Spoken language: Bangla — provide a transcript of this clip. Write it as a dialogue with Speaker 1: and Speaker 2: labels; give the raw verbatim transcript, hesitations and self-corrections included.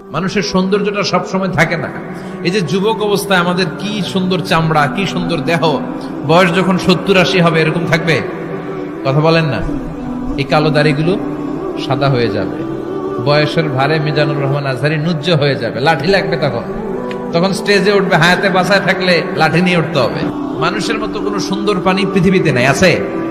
Speaker 1: মানুষের সৌন্দর্যটা সবসময় থাকে না। এই যে যুবক অবস্থায় আমাদের কি সুন্দর চামড়া, কি সুন্দর দেহ, বয়স যখন সত্তর আশি হবে এরকম থাকবে? কথা বলেন না। এই কালো দাড়িগুলো সাদা হয়ে যাবে, বয়সের ভারে মিজানুর রহমান আজহারি নুজ্জ হয়ে যাবে, লাঠি লাগবে তখন। তখন স্টেজে উঠবে, হায়াতে বাসায় থাকলে লাঠি নিয়ে উঠতে হবে। মানুষের মতো কোনো সুন্দর পানি পৃথিবীতে নাই, আছে?